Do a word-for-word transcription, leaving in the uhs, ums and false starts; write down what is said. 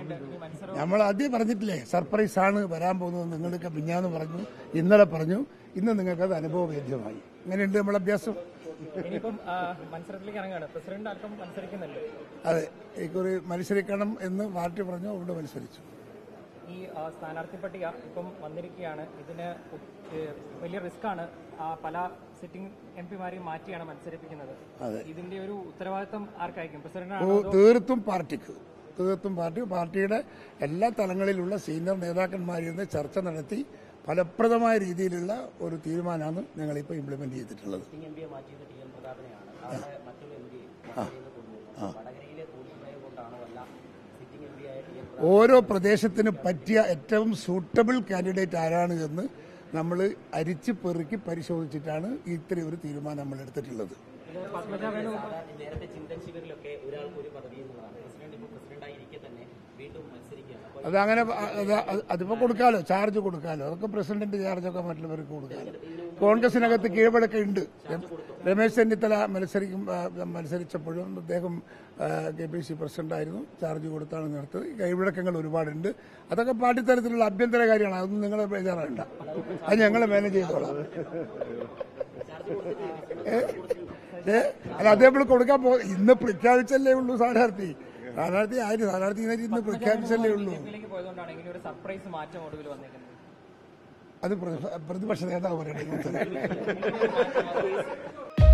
നമ്മൾ ആദ്യം പറഞ്ഞിട്ടില്ലേ, സർപ്രൈസ് ആണ് വരാൻ പോകുന്നത്. നിങ്ങളൊക്കെ മിഞ്ഞാന്ന് പറഞ്ഞു, ഇന്നലെ പറഞ്ഞു, ഇന്ന് നിങ്ങൾക്കത് അനുഭവവേദ്യമായി. അങ്ങനെയുണ്ട് നമ്മളെ അഭ്യാസം. അതെ, ഇക്കുറി മത്സരിക്കണം എന്ന് പാർട്ടി പറഞ്ഞു, അവിടെ മത്സരിച്ചു. ഈ സ്ഥാനാർത്ഥി പട്ടിക ഇപ്പം വന്നിരിക്കുകയാണ്. ഇതിന് വലിയ റിസ്ക് ആണ്. പല സിറ്റിംഗ് എം പിമാരെയും മാറ്റിയാണ് മത്സരിപ്പിക്കുന്നത്. ഇതിന്റെ ഒരു ഉത്തരവാദിത്തം ആർക്കായിരിക്കും? പ്രസിഡന്റ്? തീർത്തും പാർട്ടിക്ക്. തീർത്തും പാർട്ടി പാർട്ടിയുടെ എല്ലാ തലങ്ങളിലുള്ള സീനിയർ നേതാക്കന്മാരിൽ നിന്ന് ചർച്ച നടത്തി ഫലപ്രദമായ രീതിയിലുള്ള ഒരു തീരുമാനമാണ് ഞങ്ങളിപ്പോൾ ഇംപ്ലിമെന്റ് ചെയ്തിട്ടുള്ളത്. ഓരോ പ്രദേശത്തിന് പറ്റിയ ഏറ്റവും സൂട്ടബിൾ കാൻഡിഡേറ്റ് ആരാണ് എന്ന് നമ്മൾ അരിച്ച് പെറുക്കി പരിശോധിച്ചിട്ടാണ് ഇത്രയും ഒരു തീരുമാനം നമ്മൾ എടുത്തിട്ടുള്ളത്. അതങ്ങനെ അതിപ്പോ കൊടുക്കാലോ, ചാർജ് കൊടുക്കാലോ. അതൊക്കെ പ്രസിഡന്റ് ചാർജൊക്കെ മറ്റുള്ളവർക്ക് കൊടുക്കാലോ. കോൺഗ്രസിനകത്ത് കീഴ്വഴക്കം ഉണ്ട്. രമേശ് ചെന്നിത്തല മത്സരിക്കും മത്സരിച്ചപ്പോഴും അദ്ദേഹം കെ പി സി പ്രസിഡന്റായിരുന്നു, ചാർജ് കൊടുത്താണ് നടത്തത്. കീഴ്വഴക്കങ്ങൾ ഒരുപാടുണ്ട്. അതൊക്കെ പാർട്ടി തലത്തിലുള്ള ആഭ്യന്തര കാര്യമാണ്. അതൊന്നും നിങ്ങളെ ബേജാറാണ്ട, അത് ഞങ്ങൾ മാനേജ് ചെയ്തോളാം. അല്ല, അതേപോലെ കൊടുക്കാൻ പോ ഇന്ന് പ്രഖ്യാപിച്ചല്ലേ ഉള്ളൂ സ്ഥാനാർത്ഥി. സ്ഥാനാർത്ഥി ആര് സ്ഥാനാർത്ഥി ഇന്ന് പ്രഖ്യാപിച്ചല്ലേ ഉള്ളൂ. അത് പ്രതിപക്ഷ നേതാവ് പറയണേ.